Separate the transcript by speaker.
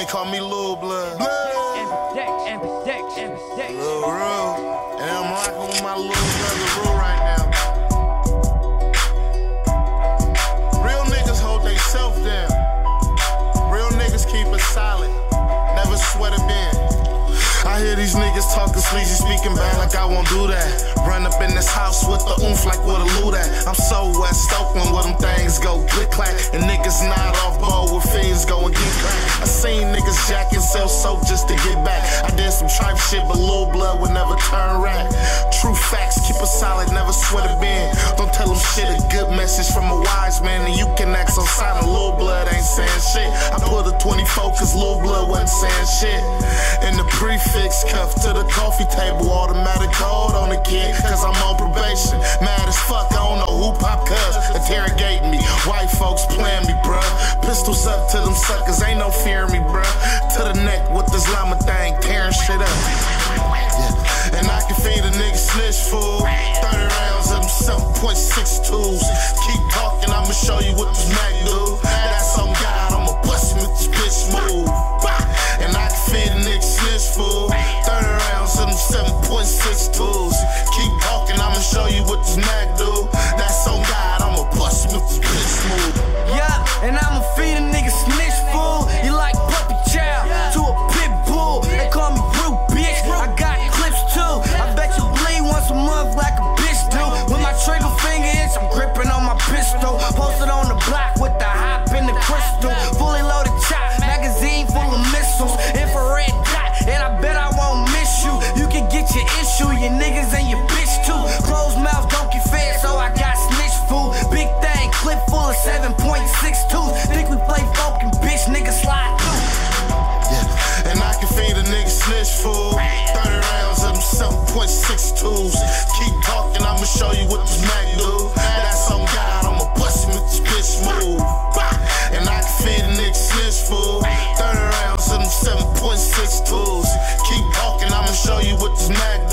Speaker 1: They call me Lil Blood. Lil Rue. And I'm rocking with my little brother Rue right now. Real niggas hold they self down. Real niggas keep it solid. Never sweat a bit. I hear these niggas talking sleazy, speaking bad like I won't do that. Run up in this house with the oomph like what a loot at. I'm so West Oakland where them things go click clack. And niggas nod off ball where fiends go and get crack. I seen niggas jack and sell soap just to get back. I did some tripe shit, but Lil Blood would never turn rat. True facts, keep it solid, never sweat a bend. Don't tell them shit, a good message from a wise man. And you can act so silent, Lil Blood ain't saying shit. I put a 24 cause Lil Blood wasn't saying shit. And the prefix cuff to the coffee table, automatic code on the kid, cause I'm on probation. Mad as fuck, I don't know who pop cuz interrogating me. White folks playing me, bruh. Pistols up to them suckers, ain't no fear in me, bruh. To the neck with this llama thing, tearing shit up. Yeah. And I can feed a nigga snitch, fool. 30 rounds of them 7.6 tools. Keep talking, I'ma show you what this Mac do. That's on God, I'ma bust him with this bitch move. And I can feed a nigga snitch, fool. 30 rounds of them 7.6 tools. Keep talking, I'ma show you what this Mac do. That's on God, I'ma bust him with this bitch move.
Speaker 2: Yeah, and I'ma feed a nigga snitch, fool. You like puppy child to a pit bull. They call me Rue, bitch. I got clips too. I bet you bleed once a month like a bitch do. When my trigger finger itch, I'm gripping on my pistol. Posted on the block with the hop in the crystal. Fully loaded chop, magazine full of missiles. Infrared dot, and I bet I won't miss you. You can get your issue, your niggas and your bitch too. Closed mouth don't get fed, so I got snitch fool. Big thing, clip full of 7.62. Think we play folk and bitch, niggas slide through.
Speaker 1: Yeah, and I can feed a nigga snitch, fool. 30 rounds of them 7.6 tools. Keep talking, I'ma show you what this Mac do. That's on God, I'ma bust him with this bitch move. And I can feed a nigga snitch, fool. 30 rounds of them 7.6 tools. Keep talking, I'ma show you what this Mac do.